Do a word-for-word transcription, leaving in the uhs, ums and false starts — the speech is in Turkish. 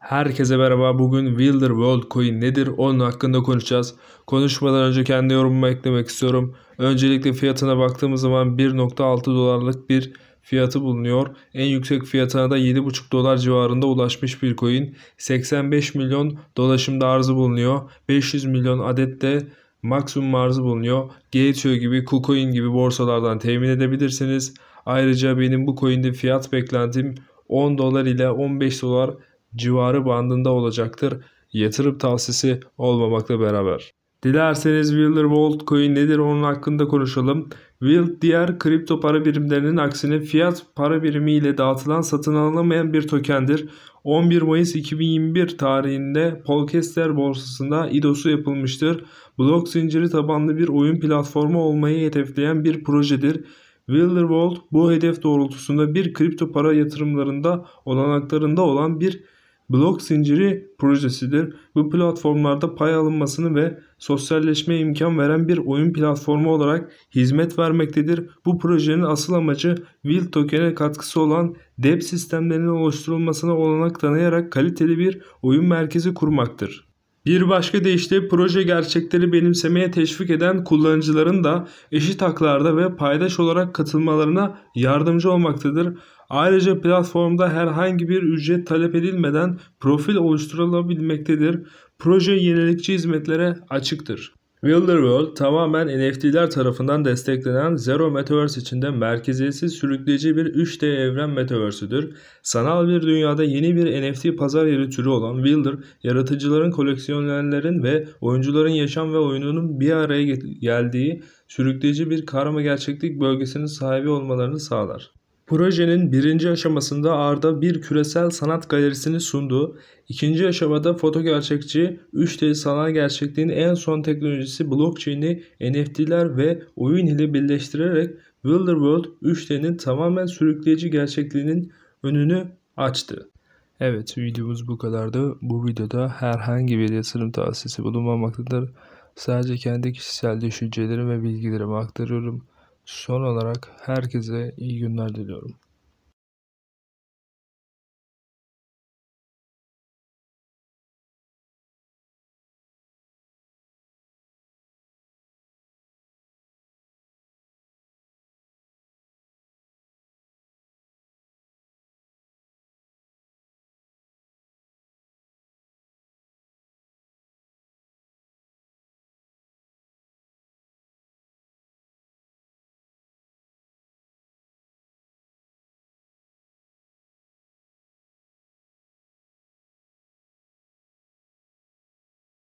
Herkese merhaba. Bugün Wilder World Coin nedir? Onun hakkında konuşacağız. Konuşmadan önce kendi yorumumu eklemek istiyorum. Öncelikle fiyatına baktığımız zaman bir nokta altı dolarlık bir fiyatı bulunuyor. En yüksek fiyatına da yedi buçuk dolar civarında ulaşmış bir coin. seksen beş milyon dolaşımda arzı bulunuyor. beş yüz milyon adet de maksimum arzı bulunuyor. Gateway gibi, KuCoin gibi borsalardan temin edebilirsiniz. Ayrıca benim bu coin'de fiyat beklentim on dolar ile on beş dolar civarı bandında olacaktır. Yatırım tavsiyesi olmamakla beraber. Dilerseniz Wilder World Coin nedir onun hakkında konuşalım. Wild diğer kripto para birimlerinin aksine fiyat para birimi ile dağıtılan satın alınamayan bir tokendir. on bir Mayıs iki bin yirmi bir tarihinde Polkester borsasında I D O'su yapılmıştır. Blok zinciri tabanlı bir oyun platformu olmayı hedefleyen bir projedir. Wilder World bu hedef doğrultusunda bir kripto para yatırımlarında olanaklarında olan bir blok zinciri projesidir. Bu platformlarda pay alınmasını ve sosyalleşmeye imkan veren bir oyun platformu olarak hizmet vermektedir. Bu projenin asıl amacı Wild Token'e katkısı olan D E P sistemlerinin oluşturulmasına olanak tanıyarak kaliteli bir oyun merkezi kurmaktır. Bir başka deyişle proje gerçekleri benimsemeye teşvik eden kullanıcıların da eşit haklarda ve paydaş olarak katılmalarına yardımcı olmaktadır. Ayrıca platformda herhangi bir ücret talep edilmeden profil oluşturulabilmektedir. Proje yenilikçi hizmetlere açıktır. Wilder World tamamen N F T'ler tarafından desteklenen Zero Metaverse içinde merkeziyetsiz sürükleyici bir üç D evren metaverse'üdür. Sanal bir dünyada yeni bir N F T pazar yeri türü olan Wilder, yaratıcıların, koleksiyonerlerin ve oyuncuların yaşam ve oyununun bir araya geldiği sürükleyici bir karma gerçeklik bölgesinin sahibi olmalarını sağlar. Projenin birinci aşamasında Arda bir küresel sanat galerisini sundu. İkinci aşamada foto gerçekçi, üç D sanal gerçekliğin en son teknolojisi blockchain'i N F T'ler ve oyun ile birleştirerek Wilder World üç D'nin tamamen sürükleyici gerçekliğinin önünü açtı. Evet, videomuz bu kadardı. Bu videoda herhangi bir yatırım tavsiyesi bulunmamaktadır. Sadece kendi kişisel düşüncelerimi ve bilgilerimi aktarıyorum. Son olarak herkese iyi günler diliyorum.